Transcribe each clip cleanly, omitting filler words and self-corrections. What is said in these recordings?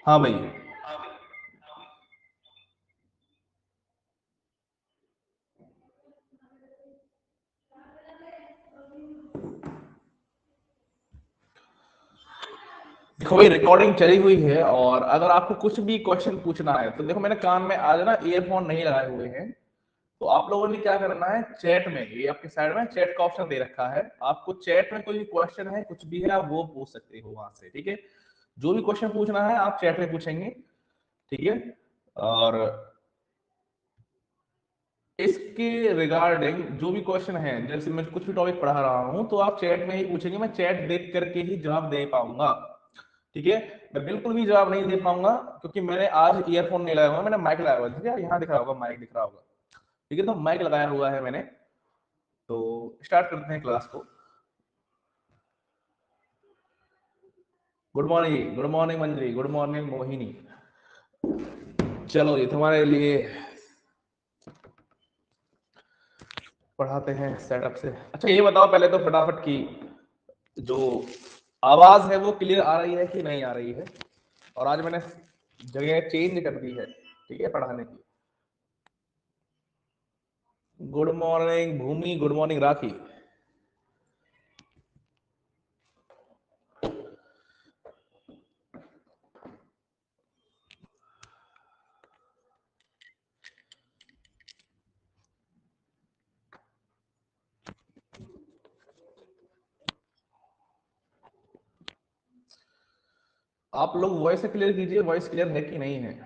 हाँ भाई, देखो भाई रिकॉर्डिंग चली हुई है, और अगर आपको कुछ भी क्वेश्चन पूछना है तो देखो मैंने कान में आज ना ईयरफोन नहीं लगाए हुए हैं। तो आप लोगों ने क्या करना है, चैट में, ये आपके साइड में चैट का ऑप्शन दे रखा है, आपको चैट में कोई भी क्वेश्चन है कुछ भी है आप वो पूछ सकते हो वहां से, ठीक है। जो भी क्वेश्चन पूछना है आप चैट में पूछेंगे, ठीक है। और इसके रिगार्डिंग जो भी क्वेश्चन है, जैसे मैं कुछ भी टॉपिक पढ़ा रहा हूं तो आप चैट में ही पूछेंगे, मैं चैट देख करके ही जवाब दे पाऊंगा, ठीक है। मैं बिल्कुल भी जवाब नहीं दे पाऊंगा क्योंकि मैंने आज ईयरफोन नहीं लगाया हुआ, मैंने माइक लगाया हुआ है, ठीक है, यहाँ दिख रहा होगा माइक दिख रहा होगा, ठीक है। तो माइक लगाया हुआ है मैंने। तो स्टार्ट करते हैं क्लास को। Good morning Manjari, good morning Mohini. चलो ये तुम्हारे लिए पढ़ाते हैं सेटअप से। अच्छा ये बताओ पहले तो फटाफट की जो आवाज है वो क्लियर आ रही है कि नहीं आ रही है। और आज मैंने जगह चेंज कर दी है, ठीक है, पढ़ाने की। Good morning Bhumi, good morning Rakhi. आप लोग वॉइस क्लियर कीजिए, वॉइस क्लियर है कि नहीं है।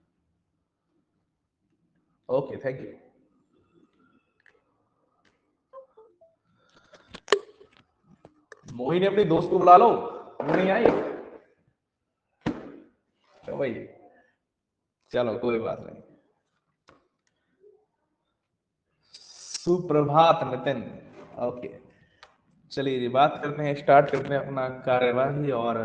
Okay thank you. मोहिनी अपनी दोस्त को बुला लो, वो नहीं आई तो भाई, चलो कोई बात नहीं। सुप्रभात नितिन। ओके, चलिए जी बात करते हैं, स्टार्ट करते हैं अपना कार्यवाही। और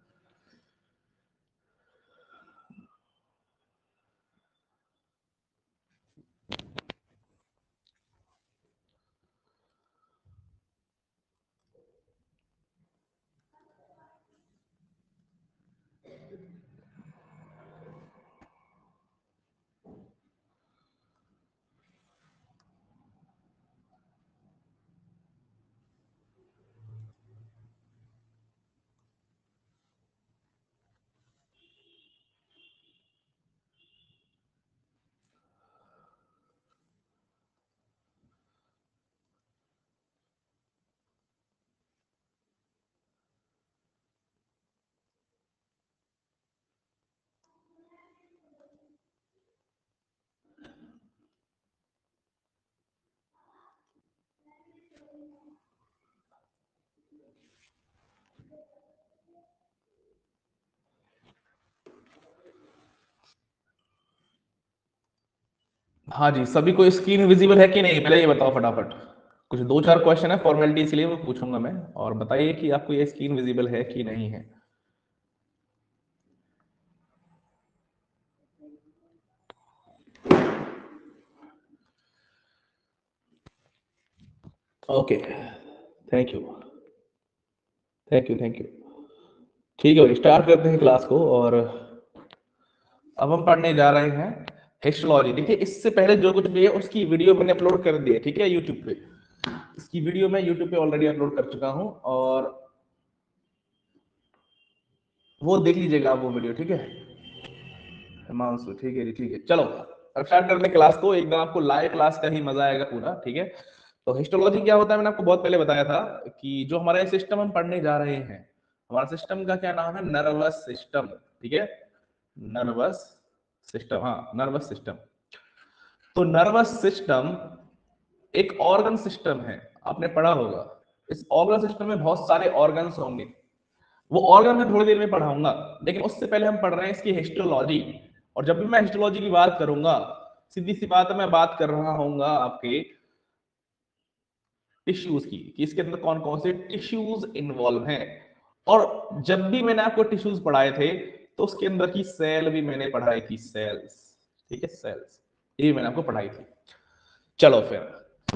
हाँ जी, सभी को स्क्रीन विजिबल है कि नहीं पहले ये बताओ फटाफट। कुछ दो चार क्वेश्चन है फॉर्मेलिटी, इसलिए वो पूछूंगा मैं, और बताइए कि आपको ये स्क्रीन विजिबल है कि नहीं है। Okay thank you, thank you thank you. ठीक है, स्टार्ट करते हैं क्लास को। और अब हम पढ़ने जा रहे हैं हिस्टोलॉजी। देखिए इससे पहले जो कुछ भी है उसकी वीडियो मैंने अपलोड कर दी है, ठीक है, यूट्यूब पे। इसकी वीडियो मैं यूट्यूब पे ऑलरेडी अपलोड कर चुका हूं, और वो देख लीजिएगा आप वो वीडियो, ठीक है। हिमांशु, ठीक है जी, ठीक है। चलो अब स्टार्ट करते हैं क्लास को, एकदम आपको लाइव क्लास का ही मजा आएगा पूरा, ठीक है। तो हिस्टोलॉजी क्या होता है, मैंने आपको बहुत पहले बताया था कि जो हमारा सिस्टम हम पढ़ने जा रहे हैं, हमारा सिस्टम का क्या नाम है, नर्वस सिस्टम, ठीक है। नर्वस सिस्टम, हाँ नर्वस सिस्टम। तो नर्वस सिस्टम एक ऑर्गन सिस्टम है, आपने पढ़ा होगा। इस ऑर्गन सिस्टम में बहुत सारे ऑर्गन्स होंगे, वो ऑर्गन मैं थोड़ी देर में पढ़ाऊंगा। लेकिन उससे पहले हम पढ़ रहे हैं इसकी हिस्टोलॉजी। और जब भी मैं हिस्टोलॉजी की बात करूंगा, सीधी सी बात है, मैं बात कर रहा हूंगा आपके टिश्यूज की, कि इसके अंदर कौन कौन से टिश्यूज इन्वॉल्व हैं। और जब भी मैंने आपको टिश्यूज पढ़ाए थे तो उसके अंदर की सेल भी मैंने पढ़ाई थी, सेल्स, ठीक है, सेल्स, ये भी मैंने आपको पढ़ाई थी। चलो फिर,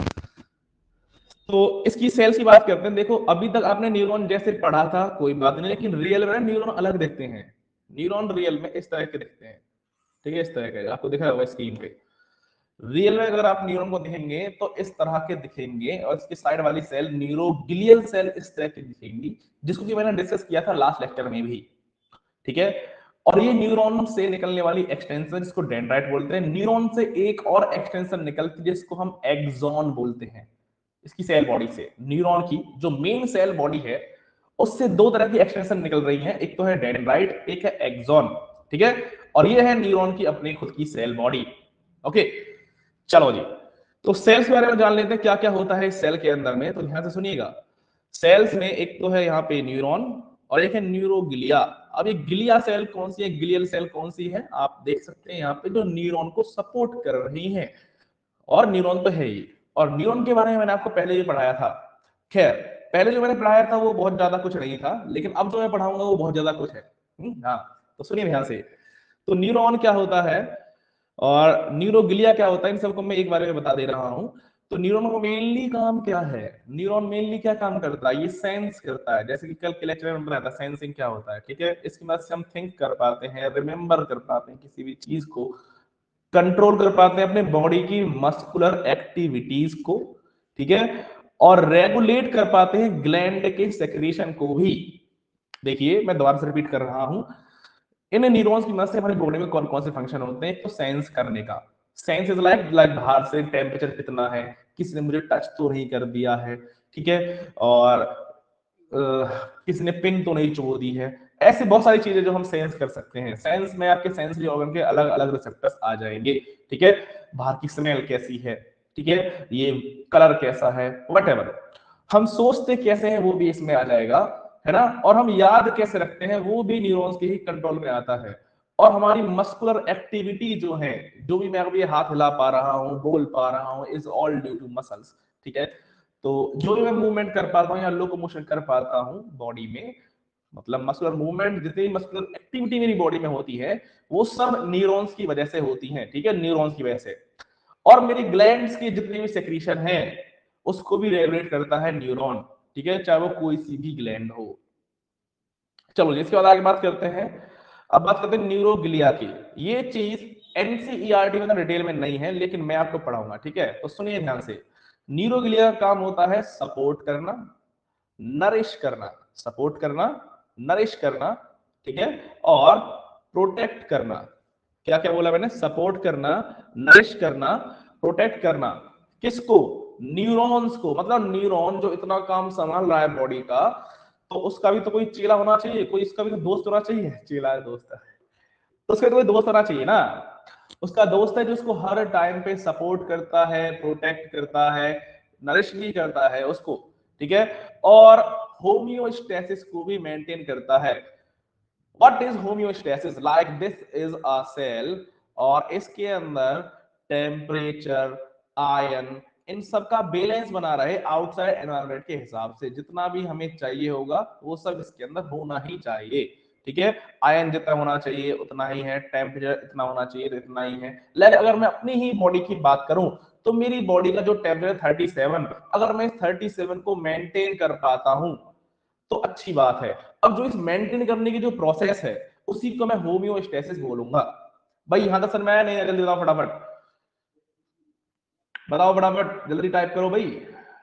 तो इसकी सेल्स की बात करते हैं। देखो अभी तक आपने न्यूरॉन जैसे पढ़ा था कोई बात नहीं, लेकिन रियल में न्यूरॉन अलग देखते हैं। न्यूरॉन रियल में इस तरह के दिखते हैं, ठीक है, इस तरह के आपको दिखा होगा स्क्रीन पे। रियल में अगर आप न्यूरॉन को देखेंगे तो इस तरह के दिखेंगे, और इसकी साइड वाली सेल न्यूरोग्लियल सेल इस तरह की दिखेंगी, जिसको कि मैंने डिस्कस किया था लास्ट लेक्चर में भी, ठीक है। और ये न्यूरॉन से निकलने वाली एक्सटेंशन जिसको डेंड्राइट बोलते हैं, न्यूरॉन से एक और एक्सटेंशन निकलती है जिसको हम एक्सॉन बोलते हैं। इसकी सेल बॉडी से, न्यूरॉन की जो मेन सेल बॉडी है उससे दो तरह की एक्सटेंशन निकल रही है, एक तो है डेंड्राइट, एक है एक्सॉन, ठीक है। और ये है न्यूरॉन की अपनी खुद की सेल बॉडी। ओके, चलो जी, तो सेल्स के बारे में जान लेते हैं क्या क्या होता है इस सेल के अंदर में। तो ध्यान से सुनिएगा, सेल्स में एक तो है यहाँ पे न्यूरॉन और एक है न्यूरोग्लिया। अब ये ग्लिया सेल कौन सी है, ग्लियल सेल कौन सी है, आप देख सकते हैं यहाँ पे जो न्यूरॉन को सपोर्ट कर रही है, और न्यूरॉन तो है ही। और न्यूरॉन के बारे में मैंने आपको पहले ही पढ़ाया था। खैर, पहले जो मैंने पढ़ाया था वो बहुत ज्यादा कुछ नहीं था, लेकिन अब जो मैं पढ़ाऊंगा वो बहुत ज्यादा कुछ है। हाँ, तो सुनिए ध्यान से। तो न्यूरॉन क्या होता है और न्यूरोग्लिया क्या होता है, इन सबको मैं एक बारे में बता दे रहा हूं। तो न्यूरॉन को मेनली काम क्या है, न्यूरॉन मेनली क्या काम करता है, ये सेंस करता है। जैसे कि कल के लेक्चर में बताया था सेंसिंग क्या होता है, ठीक है। इसकी मदद से हम थिंक कर पाते हैं, रिमेंबर कर पाते हैं किसी भी चीज को, कंट्रोल कर पाते हैं अपने बॉडी की मस्कुलर एक्टिविटीज को, ठीक है। और रेगुलेट कर पाते हैं ग्लैंड के सेक्रेशन को भी। देखिए मैं दोबारा से रिपीट कर रहा हूं, इन न्यूरॉन्स की मदद से हमारी बॉडी में कौन कौन से फंक्शन होते हैं। तो सेंस करने का, सेंस इज लाइक बाहर से टेम्परेचर कितना है, किसी ने मुझे टच तो नहीं कर दिया है, ठीक है, और किसी ने पिन तो नहीं चो दी है। ऐसे बहुत सारी चीजें जो हम सेंस कर सकते हैं। सेंस में आपके सेंसरी ऑर्गन के अलग अलग रिसेप्टर्स आ जाएंगे, ठीक है। बाहर की स्मेल कैसी है, ठीक है, ये कलर कैसा है, वट हम सोचते कैसे हैं वो भी इसमें आ जाएगा, है ना। और हम याद कैसे रखते हैं वो भी न्यूरॉन्स के ही कंट्रोल में आता है। और हमारी मस्कुलर एक्टिविटी जो है, जो भी मैं अभी हाथ हिला पा रहा हूँ, बोल पा रहा हूँ, is all due to muscles, ठीक है। तो जो भी मैं मूवमेंट कर पाता हूँ या लोकोमोशन कर पाता हूँ बॉडी में, मतलब मस्कुलर मूवमेंट, जितनी मस्कुलर एक्टिविटी मेरी बॉडी में होती है वो सब न्यूरॉन्स की वजह से होती है, ठीक है, न्यूरॉन्स की वजह से। और मेरी ग्लैंड्स की जितनी भी सेक्रीशन है उसको भी रेगुलेट करता है न्यूरॉन, ठीक है, चाहे वो कोई सी भी ग्लैंड हो। चलो इसके बाद आगे बात करते हैं। अब बात करते हैं न्यूरोग्लिया की। ये चीज एनसीईआरटी में डिटेल में नहीं है, लेकिन मैं आपको पढ़ाऊंगा, ठीक है। तो सुनिए ध्यान से, न्यूरोग्लिया का काम होता है सपोर्ट करना, नरिश करना, सपोर्ट करना, नरिश करना, ठीक है, और प्रोटेक्ट करना। क्या क्या बोला मैंने, सपोर्ट करना, नरिश करना, प्रोटेक्ट करना। किसको, न्यूरॉन्स को। मतलब न्यूरॉन जो इतना काम संभाल रहा है बॉडी का, तो उसका भी तो कोई चेला होना चाहिए, कोई इसका भी तो दोस्त होना चाहिए। चेला है, दोस्त है, तो उसका तो कोई दोस्त होना चाहिए ना। उसका दोस्त है जो उसको हर टाइम पे सपोर्ट करता है, प्रोटेक्ट करता है, नरिश भी करता है उसको, ठीक है, और होम्योस्टेसिस को भी मेंटेन करता है। What is homeostasis, like this is a cell, और इसके अंदर टेम्परेचर, आयन, इन सब का बैलेंस बना रहे आउटसाइड एनवायरनमेंट के हिसाब से। जितना भी हमें चाहिए होगा वो सब इसके अंदर होना ही चाहिए, ठीक है। आयन जितना होना चाहिए उतना ही है, टेम्परेचर इतना होना चाहिए तो इतना ही है। लेकिन अगर मैं अपनी ही बॉडी की बात करूं तो मेरी बॉडी का जो टेम्परेचर 37, अगर मैं 37 को मेंटेन कर पाता हूं तो अच्छी बात है। अब जो इस मेंटेन करने की जो प्रोसेस है उसी को मैं होम्योस्टेसिस बोलूंगा। भाई यहां तक समझ में आया नहीं? जल्दी बताओ फटाफट, बताओ फटाफट, जल्दी टाइप करो भाई।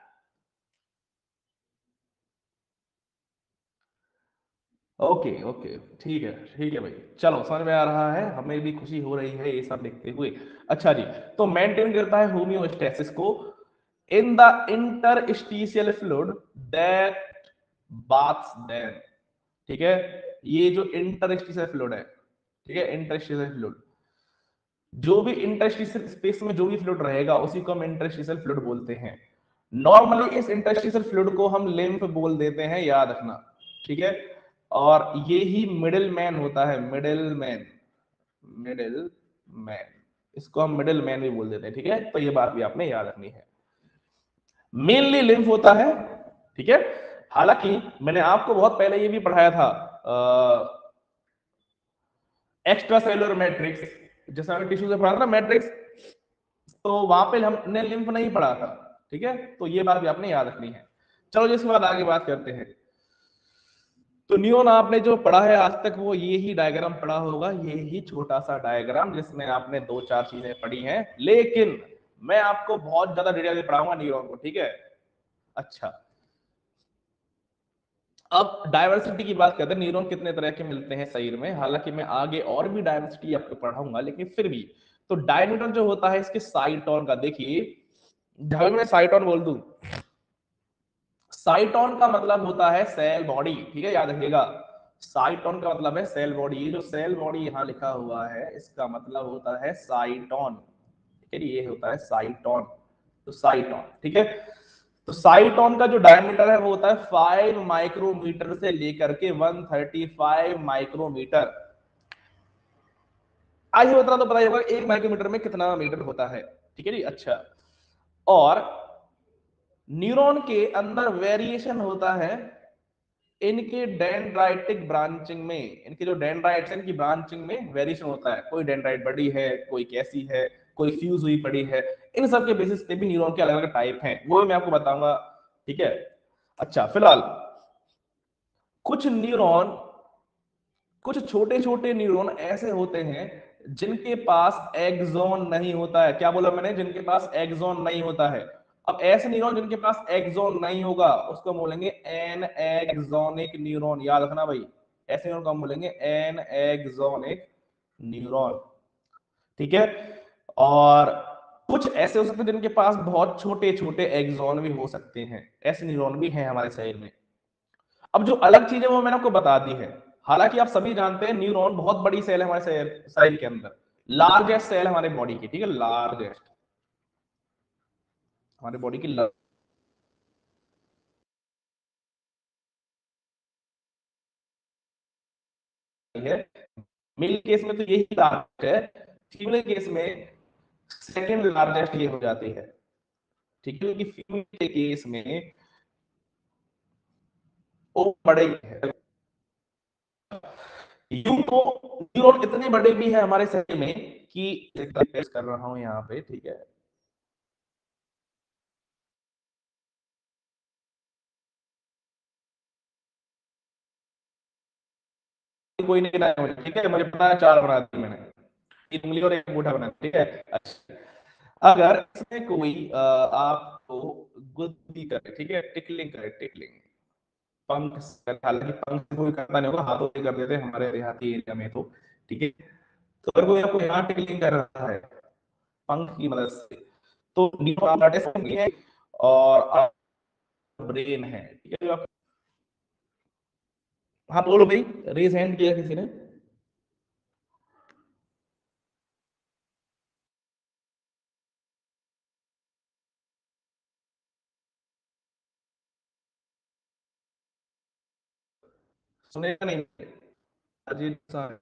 ओके ओके, ठीक है, ठीक है भाई, चलो समझ में आ रहा है, हमें भी खुशी हो रही है ये सब देखते हुए। अच्छा जी, तो मेंटेन करता है होम्योस्टेसिस को in the interstitial fluid that baths them, ठीक है। ये जो इंटरस्टिशियल फ्लूइड है, ठीक है, इंटरस्टिशियल फ्लूइड, जो भी इंटरस्टिशियल स्पेस में जो भी फ्लूइड रहेगा उसी को हम इंटरस्टिशियल फ्लूइड बोलते हैं। नॉर्मली इस इंटरस्टिशियल फ्लूइड को हम लिम्फ बोल देते हैं, याद रखना, ठीक है। और ये ही मिडिल मैन होता है, मिडिल मैन, मिडिल मैन, इसको हम मिडिल मैन भी बोल देते हैं, ठीक है। तो ये बात भी आपने याद रखनी है। मेनली लिम्फ होता है, ठीक है। हालांकि मैंने आपको बहुत पहले ये भी पढ़ाया था एक्स्ट्रा सेलुलर मैट्रिक्स, जैसे हमने टिश्यू से पढ़ा था ना मैट्रिक्स, तो वहां पे हमने लिम्फ नहीं पढ़ा था, ठीक है। तो ये बात भी आपने याद रखनी है। चलो जिसके बाद आगे बात करते हैं। तो न्यूरॉन आपने जो पढ़ा है आज तक वो ये ही डायग्राम पढ़ा होगा, ये ही छोटा सा डायग्राम जिसमें आपने दो चार चीजें पढ़ी हैं, लेकिन मैं आपको बहुत ज्यादा डिटेल में पढ़ाऊंगा न्यूरॉन को, ठीक है। अच्छा, अब डायवर्सिटी की बात करते हैं, न्यूरॉन कितने तरह के मिलते हैं शरीर में, हालांकि मैं आगे और भी डायवर्सिटी आपको पढ़ाऊंगा, लेकिन फिर भी तो डायमीटर जो होता है इसके साइटोन का, देखिए जब मैं साइटोन बोल दूं, साइटोन का मतलब होता है सेल बॉडी, ठीक है, याद रखिएगा। साइटोन का मतलब है सेल बॉडी, ये जो सेल बॉडी यहां लिखा हुआ है इसका मतलब होता है साइटोन, ठीक है, ये होता है साइटोन। तो साइटोन, ठीक है। तो साइटोन का जो डायमीटर है वो होता है 5 माइक्रोमीटर से लेकर के 135 माइक्रोमीटर। आज उतना तो पता ही होगा एक माइक्रोमीटर में कितना मीटर होता है, ठीक है जी। अच्छा, और न्यूरॉन के अंदर वेरिएशन होता है इनके डेंड्राइटिक ब्रांचिंग में, इनके जो डेंड्राइट्स हैं इनकी ब्रांचिंग में वेरिएशन होता है, कोई डेंड्राइट बड़ी है, कोई कैसी है, कोई फ्यूज हुई पड़ी है, इन सब के बेसिस पे भी न्यूरॉन के अलग अलग टाइप हैं, वो मैं आपको बताऊंगा, ठीक है। अच्छा, फिलहाल कुछ न्यूरॉन, कुछ छोटे छोटे न्यूरॉन ऐसे होते हैं जिनके पास एक्सॉन नहीं होता है, क्या बोला मैंने, जिनके पास एक्सॉन नहीं होता है। अब ऐसे न्यूरॉन जिनके पास एक्सॉन नहीं होगा उसको बोलेंगे एन एक्सोनिक न्यूरॉन, याद रखना भाई, ऐसे न्यूरॉन को हम बोलेंगे एन एक्सोनिक न्यूरॉन, ठीक है। और कुछ ऐसे हो सकते हैं जिनके पास बहुत छोटे छोटे एक्सॉन भी हो सकते हैं, ऐसे न्यूरॉन भी हैं हमारे शरीर में। अब जो अलग चीज है वो मैंने आपको बता दी है, हालांकि आप सभी जानते हैं न्यूरॉन बहुत बड़ी सेल है हमारे शरीर के अंदर, लार्जेस्ट सेल हमारे बॉडी की, ठीक है, लार्जेस्ट हमारे बॉडी की है। मेल केस में तो यही लार्जेस्ट है, फीमेल केस में सेकेंड लार्जेस्ट ये हो जाती है, ठीक है, क्योंकि फीमेल के केस में वो बड़े है। यूं तो न्यूरॉन इतने बड़े भी है हमारे शरीर में कि कर रहा हूं यहाँ पे, ठीक है, कोई नहीं बनाया मुझे, ठीक है, मुझे पता है चार बना दी मैंने, एक उंगली और एक अंगूठा बना, ठीक है। अच्छा, अगर इसमें कोई आपको गुद्दी करे, ठीक है, टिकलिंग करे, टिकलिंग पंख से, हालांकि पंख से कोई करता नहीं होगा, हाथों से कर देते हैं हमारे देहाती एरिया में तो, ठीक है। तो अगर कोई आपको यहाँ टिकलिंग कर रहा है पंख की मदद से, तो न्यूरोनाइटिस है और ब्रेन है, ठीक है। जो आप, हाँ बोलो भाई, रेज हैंड किया किसी ने। सुनेगा नहीं, अजीत साहब,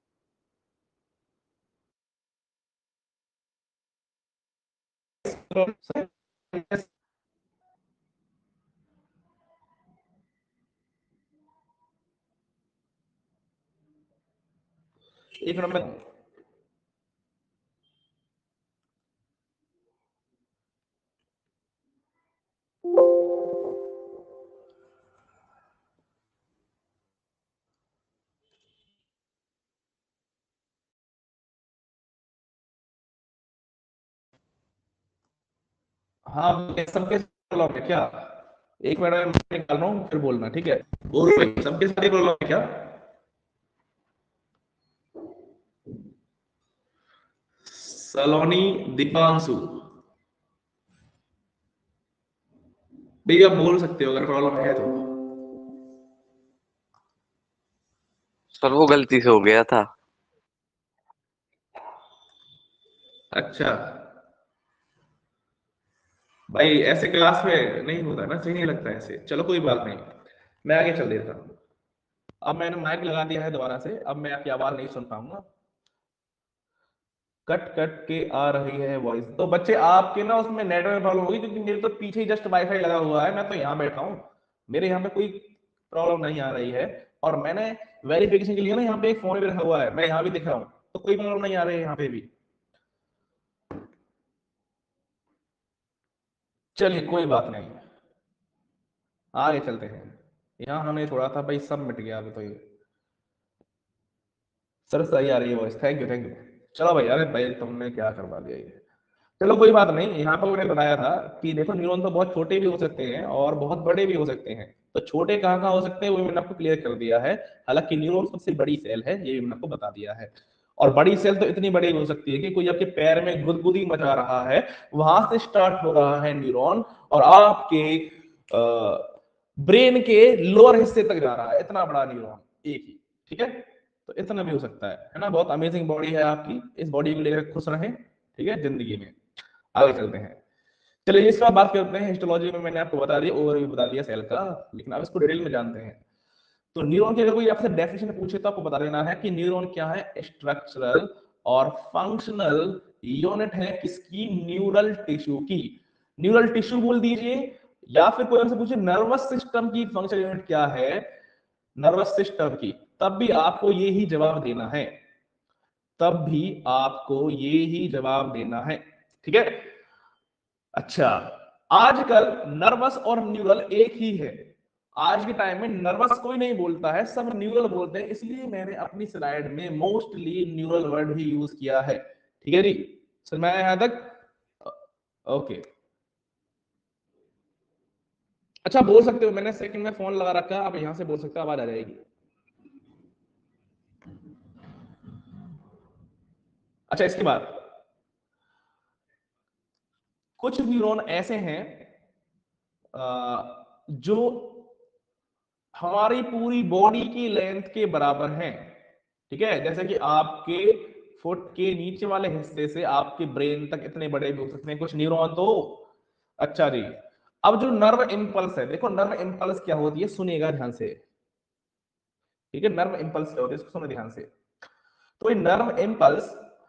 एक मिनट में, हाँ सबके प्रॉब्लम है क्या, एक मिनट में मैं निकाल रहा हूँ फिर बोलना, ठीक है। बोल भाई, सबके साथ प्रॉब्लम है क्या। सलोनी दीपांशु, भैया आप बोल सकते हो अगर प्रॉब्लम है तो। सर वो गलती से हो गया था। अच्छा भाई, ऐसे क्लास में नहीं होता ना, सही नहीं लगता ऐसे, चलो कोई बात नहीं, मैं आगे चल देता हूँ। अब मैंने माइक लगा दिया है दोबारा से, अब मैं आपकी आवाज नहीं सुन पाऊंगा, कट कट के आ रही है वॉइस, तो बच्चे आपके ना उसमें नेटवर्क में प्रॉब्लम होगी, क्योंकि मेरे तो पीछे ही जस्ट वाईफाई लगा हुआ है, मैं तो यहाँ बैठा हूँ, मेरे यहाँ पे कोई प्रॉब्लम नहीं आ रही है। और मैंने वेरिफिकेशन के लिए ना यहाँ पे एक फोन भी रखा हुआ है, मैं यहाँ भी दिख रहा हूँ, तो कोई प्रॉब्लम नहीं आ रही है यहाँ पे भी। चलिए कोई बात नहीं, आगे चलते हैं। यहाँ हमने छोड़ा था भाई, सब मिट गया अभी तो ये। सर सही आ रही है voice, thank you thank you. चलो भाई, अरे भाई तुमने क्या करवा दिया ये। चलो कोई बात नहीं, यहाँ पर मैंने बताया था कि देखो न्यूरॉन तो बहुत छोटे भी हो सकते हैं और बहुत बड़े भी हो सकते हैं। तो छोटे कहाँ कहाँ हो सकते हैं वो मैंने आपको क्लियर कर दिया है। हालांकि न्यूरॉन सबसे बड़ी सेल है, ये भी मैंने आपको बता दिया है। और बड़ी सेल तो इतनी बड़ी हो सकती है कि कोई आपके पैर में गुदगुदी मचा रहा है, वहां से स्टार्ट हो रहा है न्यूरॉन और आपके ब्रेन के लोअर हिस्से तक जा रहा है, इतना बड़ा न्यूरॉन एक ही। ठीक है, तो इतना भी हो सकता है ना। बहुत अमेजिंग बॉडी है आपकी, इस बॉडी को लेकर खुश रहें, ठीक है, जिंदगी में। आगे चलते हैं। चलिए इसके बाद बात करते हैं हिस्टोलॉजी में। मैंने आपको बता दिया, ओवरव्यू बता दिया सेल का, लेकिन अब इसको डिटेल में जानते हैं। तो न्यूरॉन की अगर कोई आपसे डेफिनेशन पूछे तो आपको बता देना है कि न्यूरॉन क्या है, स्ट्रक्चरल और फंक्शनल यूनिट है किसकी, न्यूरल टिश्यू की। न्यूरल टिश्यू बोल दीजिए, या फिर कोई आपसे पूछे नर्वस सिस्टम की फंक्शनल यूनिट क्या है, नर्वस सिस्टम की, तब भी आपको ये ही जवाब देना है, तब भी आपको ये ही जवाब देना है। ठीक है, अच्छा, आजकल नर्वस और न्यूरल एक ही है। आज के टाइम में नर्वस कोई नहीं बोलता है, सब न्यूरल बोलते हैं, इसलिए मैंने अपनी स्लाइड में मोस्टली न्यूरल वर्ड ही यूज किया है। ठीक है जी, समझ में आया यहां तक? ओके, अच्छा बोल सकते हो, मैंने सेकंड में फोन लगा रखा है, आप यहां से बोल सकते हो, आवाज आ जाएगी। अच्छा, इसके बाद कुछ न्यूरॉन ऐसे हैं जो हमारी पूरी बॉडी की लेंथ के बराबर हैं। ठीक है, जैसे कि आपके फुट के नीचे वाले हिस्से से आपके ब्रेन तक इतने बड़े भी हो सकते हैं कुछ न्यूरॉन तो। अच्छा जी, अब जो नर्व इंपल्स है, देखो नर्व इंपल्स क्या होती है, सुनिएगा ध्यान से। ठीक है, नर्व इंपल्स क्या होती है, इसको सुनो ध्यान से। तो ये नर्व इंपल्स,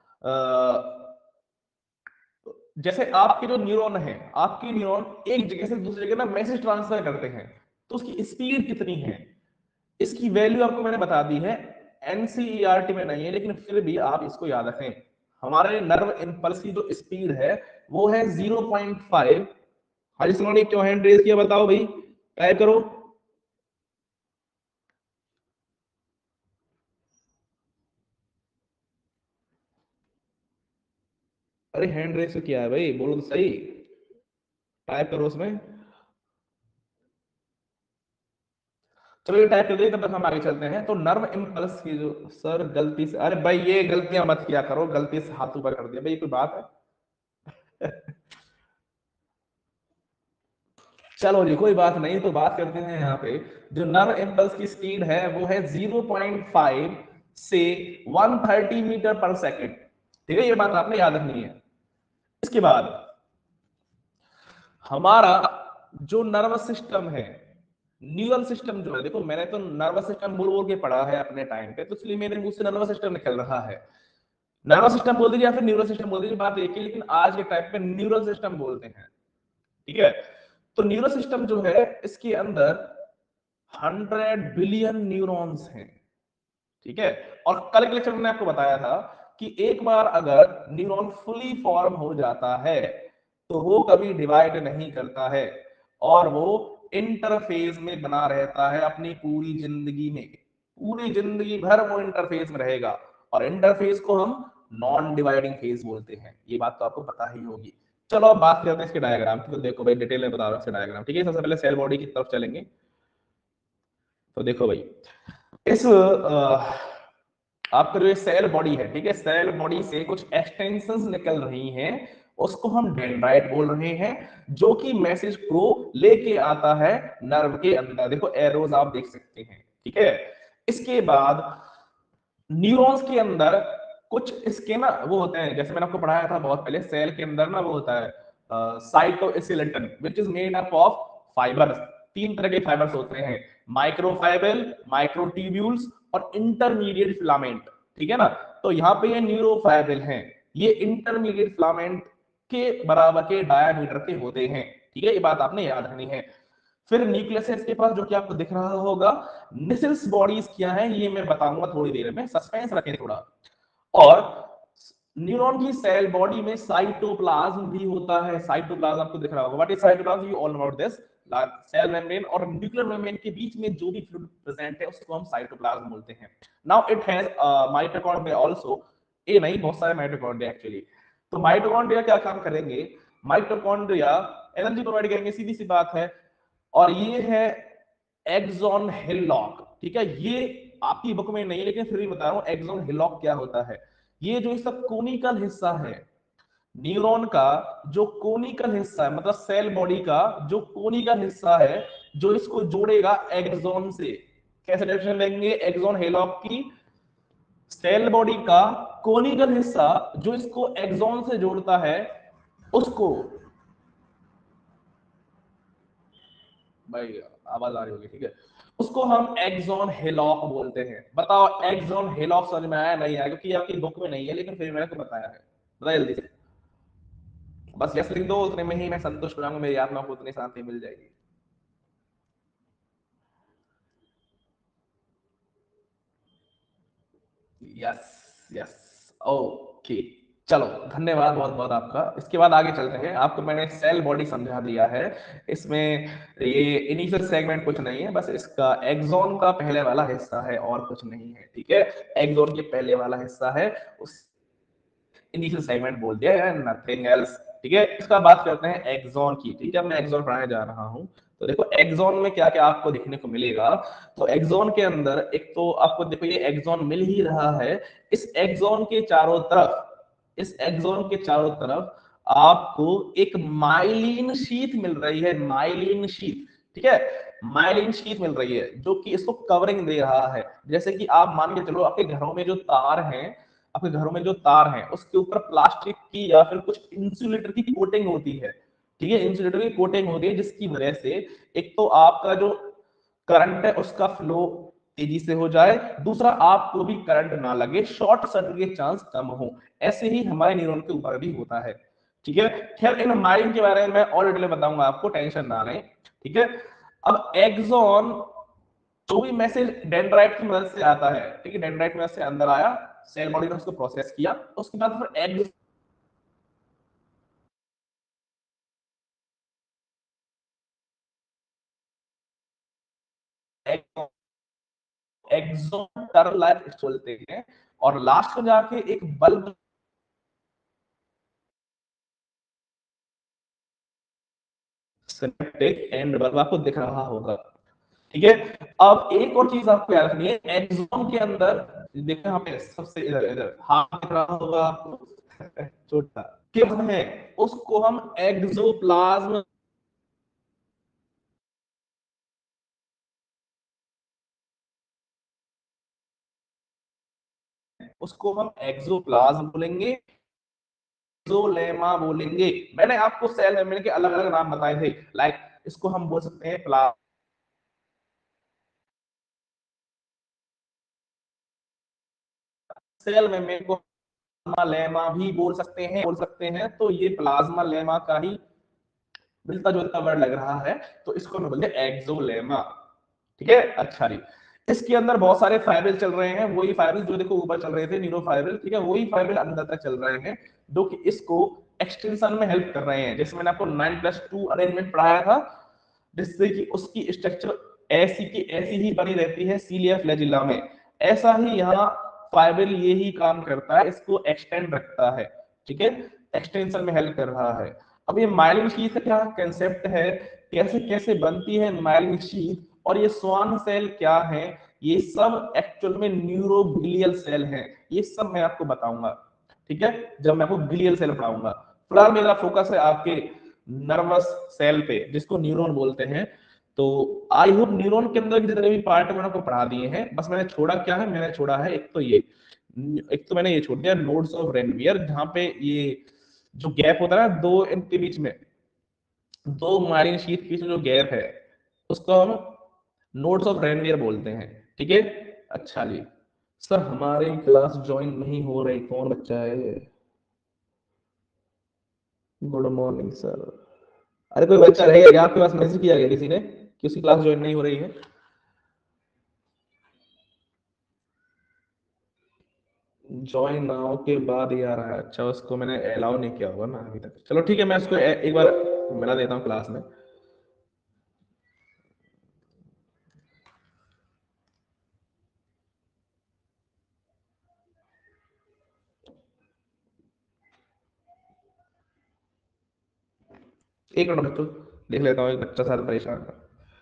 जैसे आपके जो न्यूरॉन है, आपके न्यूरॉन एक जगह से दूसरी जगह ना मैसेज ट्रांसफर करते हैं, तो उसकी स्पीड कितनी है, इसकी वैल्यू आपको मैंने बता दी है। एनसीईआरटी में नहीं है, लेकिन फिर भी आप इसको याद रखें। हमारे नर्व इंपल्स की जो स्पीड है वो है 0.5। हाजी सलोनी क्यों हैंड रेज किया, बताओ भाई, टाइप करो। अरे हैंड रेज किया है भाई, बोलो तो सही, टाइप करो उसमें। चलो ये टाइप कर दिए, तब तक हम आगे चलते हैं। तो नर्व इंपल्स की जो, सर गलती से, अरे भाई ये गलतियां मत किया करो, गलती से हाथ ऊपर कर दिया भाई, ये कोई बात है? चलो जी कोई बात नहीं, तो बात करते हैं यहाँ पे। जो नर्व इंपल्स की स्पीड है वो है 0.5 से 130 मीटर पर सेकेंड। ठीक है, ये बात आपने याद रखनी है। इसके बाद हमारा जो नर्वस सिस्टम है, न्यूरल सिस्टम जो है, देखो मैंने तो नर्वस सिस्टम बोल बोल के पढ़ा है अपने टाइम पे, तो इसलिए मेरे मुंह से नर्वस सिस्टम निकल रहा है। नर्वस सिस्टम बोल दीजिए या फिर न्यूरल सिस्टम बोल दीजिए, बात एक ही, लेकिन आज के टाइम पे न्यूरल सिस्टम बोलते हैं। ठीक है, तो न्यूरल सिस्टम जो है इसके अंदर 100 बिलियन न्यूरॉन्स हैं। ठीक है, और कल के लेक्चर में मैंने आपको बताया था कि एक बार अगर न्यूरॉन फुली फॉर्म हो जाता है तो वो कभी डिवाइड नहीं करता है, और वो इंटरफेज में बना रहता है अपनी पूरी जिंदगी में। पूरी जिंदगी भर वो इंटरफेज में रहेगा, और इंटरफेज को हम नॉन डिवाइडिंग फेज बोलते हैं, ये बात तो आपको पता ही होगी। चलो अब बात करते हैं इसके डायग्राम की। तो देखो भाई डिटेल में बता रहा हूं डायग्राम। ठीक है, सबसे पहले सेल बॉडी की तरफ चलेंगे। तो देखो भाई, इस आपका जो सेल बॉडी है, ठीक है, सेल बॉडी से कुछ एक्सटेंशंस निकल रही हैं, उसको हम डेंड्राइट बोल रहे हैं, जो कि मैसेज को लेके आता है नर्व के अंदर। देखो एरोज आप देख सकते हैं। ठीक है, इसके बाद न्यूरॉन्स के अंदर कुछ इसके ना वो होते हैं, जैसे मैंने आपको पढ़ाया था बहुत पहले, सेल के अंदर ना वो होता है cytoskeleton which is made up of fibres. तीन तरह के फाइबर्स होते हैं, माइक्रोफाइबर, माइक्रोट्यूब्यूल्स और इंटरमीडिएट फिलामेंट। ठीक है ना, तो यहाँ पे ये न्यूरोफाइबर हैं, ये इंटरमीडिएट फिलामेंट के बराबर के डायामीटर के होते हैं। ठीक है, ये बात आपने याद रखनी है। फिर न्यूक्लियस है इसके पास, जो कि आपको दिख रहा होगा। निसिल्स बॉडीज क्या है ये मैं बताऊंगा थोड़ी देर में, सस्पेंस रखें थोड़ा। और न्यूरॉन की सेल बॉडी में साइटोप्लाज्म भी होता है। साइटोप्लाज्म आपको दिख रहा होगा। What is cytoplasm? You all know about this. Cell membrane और न्यूक्लियर मेम्ब्रेन के बीच में जो भी फ्लूइड प्रेजेंट है उसको हम साइटोप्लाज्म बोलते हैं। Now it has mitochondria also. ये नहीं, बहुत सारे माइटोकॉन्ड्रिया एक्चुअली। तो माइटोकॉन्ड्रिया क्या काम करेंगे? माइटोकॉन्ड्रिया एनर्जी प्रोवाइड करेंगे, सीधी सी बात है। और ये है एक्सॉन हिलॉक। ठीक है, ये आपकी बुक में नहीं है लेकिन फिर भी बता रहा हूं एक्सॉन हिलॉक क्या होता है। ये जो इसका कोनिकल हिस्सा है न्यूरॉन का, जो कोनिकल हिस्सा है मतलब सेल बॉडी का जो कोनिकल हिस्सा है जो इसको जोड़ेगा एक्सॉन से। कैसे डेफिनेशन लेंगे एक्सॉन हेलॉक की? सेल बॉडी का कोनिकल हिस्सा जो इसको एक्सॉन से जोड़ता है उसको, भाई आवाज आ रही होगी, ठीक है, उसको हम एक्सॉन हेलॉक बोलते हैं। बताओ एक्सॉन हेलॉक समझ में आया नहीं आया? क्योंकि आपकी बुक में नहीं है लेकिन फिर मैंने को बताया है। बताइए जल्दी से, बस यस लिख दो, उतने में ही मैं संतुष्ट हो जाऊंगा, मेरी आत्मा को उतनी शांति मिल जाएगी। Yes yes, okay. चलो, धन्यवाद बहुत बहुत आपका। इसके बाद आगे चलते हैं। आपको मैंने सेल बॉडी समझा दिया है। इसमें ये इनिशियल सेगमेंट कुछ नहीं है, बस इसका एक्सॉन का पहले वाला हिस्सा है और कुछ नहीं है। ठीक है, एक्सॉन के पहले वाला हिस्सा है, उस इनिशियल सेगमेंट बोल दिया है, नथिंग एल्स। ठीक है, इसका बात करते हैं एक्सॉन की। ठीक है, मैं एक्सॉन पढ़ाने जा रहा हूँ। तो देखो एक्सॉन में क्या क्या आपको देखने को मिलेगा। तो एक्सॉन के अंदर एक तो आपको देखो ये एक्सॉन मिल ही रहा है। इस एक्सॉन के चारों तरफ, इस एक्सॉन के चारों तरफ आपको एक माइलिन शीथ मिल रही है। माइलिन शीथ, ठीक है, माइलिन शीथ मिल रही है जो कि इसको कवरिंग दे रहा है। जैसे कि आप मान के चलो आपके घरों में जो तार हैं, आपके घरों में जो तार हैं उसके ऊपर प्लास्टिक की या फिर कुछ इंसुलेटर की कोटिंग होती है। ठीक है, इंसुलेटर की कोटिंग होती है जिसकी वजह से एक तो आपका जो करंट है उसका फ्लो तेजी से हो जाए, दूसरा आपको भी करंट ना लगे, शॉर्ट सर्किट के चांस कम हो। ऐसे ही हमारे न्यूरॉन के ऊपर भी होता है। ठीक है, खैर इन माइंड के बारे में मैं और डिटेल बताऊंगा आपको, टेंशन ना लें। ठीक है, अब एक्सॉन जो भी मैसेज डेंड्राइट की मदद से आता है, ठीक है, डेंड्राइट की मदद से अंदर आया, सेल बॉडी ने उसको प्रोसेस किया, उसके बाद फिर एक्सॉन टर्म लाइफ बोलते हैं। और लास्ट में जाके एक बल्ब सिनेप्टिक एंड बल्ब आपको दिख रहा होगा। ठीक है, अब एक और चीज आपको याद रखनी है एक्सॉन के अंदर। देखो यहाँ पे सबसे इधर इधर हाथ दिख रहा होगा आपको छोटा क्या है, उसको हम एक्सोप्लाज्म, उसको हम एक्सोप्लाज्म बोलेंगे, एक्सोलेमा बोलेंगे। मैंने आपको सेल मेम्ब्रेन के अलग अलग नाम बताए थे, लाइक इसको हम बोल सकते हैं प्लाज्मा सेल मेम्ब्रेन को प्लाज्मा लेमा भी बोल सकते हैं। तो ये प्लाज्मा लेमा का ही मिलता जुलता वर्ड लग रहा है, तो इसको हम बोलते हैं एक्सोलेमा। ठीक है, अच्छा जी। इसके अंदर बहुत सारे फाइब्रिल चल रहे हैं, वही फाइब्रिल जो देखो ऊपर चल रहे थे न्यूरो फाइब्रिल, ठीक है, वही फाइब्रिल अंदर तक चल रहे हैं जो कि इसको एक्सटेंशन में हेल्प कर रहे हैं। जैसे मैंने आपको 9+2 अरेंजमेंट पढ़ाया था, जिससे कि उसकी स्ट्रक्चर ऐसी की ऐसी ही बनी रहती है सीलिया फ्लैजिला में, ऐसा ही यहाँ फाइब्रिल ये ही काम करता है, इसको एक्सटेंड रखता है। ठीक है, एक्सटेंशन में हेल्प कर रहा है। अब ये माइलिन शीथ का क्या कंसेप्ट है, कैसे कैसे बनती है माइलिन शीथ, और ये स्वान सेल क्या है, ये सब एक्चुअल में न्यूरोग्लियल सेल है। ये सब मैं आपको बताऊंगा, ठीक है, जब मैं आपको ग्लियल सेल पढ़ाऊंगा। फिलहाल मेरा फोकस है आपके नर्वस सेल पे जिसको न्यूरॉन बोलते हैं। तो आई होप न्यूरॉन के अंदर जितने भी पार्ट मैंने आपको पढ़ा दिए हैं। बस मैंने छोड़ा क्या है, मैंने छोड़ा है एक तो ये, एक तो मैंने ये छोड़ दिया नोड्स ऑफ रेनवियर, जहां पे ये जो गैप होता है ना दो इनके बीच में, दो माइलिन शीथ के बीच में जो गैप है उसको हम नोड्स ऑफ रेनवियर बोलते हैं। ठीक है, अच्छा जी। सर हमारी क्लास ज्वाइन नहीं हो रही, कौन बच्चा है? Good morning sir. अरे कोई बच्चा रहेगा क्या आपके पास? मैसेज किया गया किसी ने कि उसकी क्लास ज्वाइन नहीं हो रही है? ज्वाइन नाउ के बाद ही आ रहा है। अच्छा, उसको मैंने अलाउ नहीं किया होगा ना अभी तक। चलो ठीक है, मैं उसको एक बार मिला देता हूँ क्लास में। एक मिनट बच्चों, देख लेता हूँ, एक बच्चा साथ परेशान है।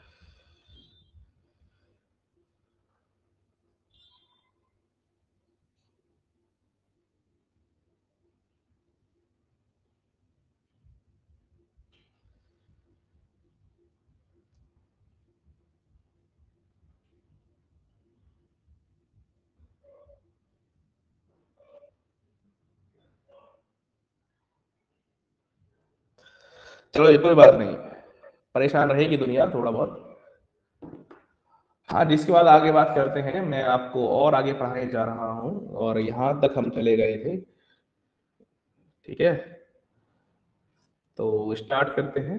चलो ये कोई बात नहीं, परेशान रहेगी दुनिया थोड़ा बहुत। हाँ, जिसके बाद आगे बात करते हैं, मैं आपको और आगे पढ़ाने जा रहा हूँ, और यहाँ तक हम चले गए थे। ठीक है, तो स्टार्ट करते हैं।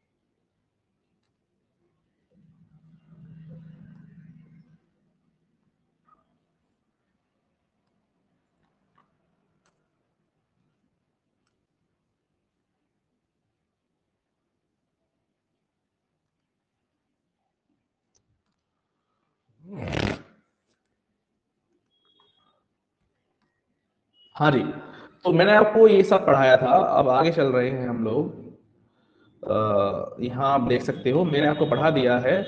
हाँ जी, तो मैंने आपको ये सब पढ़ाया था। अब आगे चल रहे हैं हम लोग। यहाँ आप देख सकते हो, मैंने आपको पढ़ा दिया है,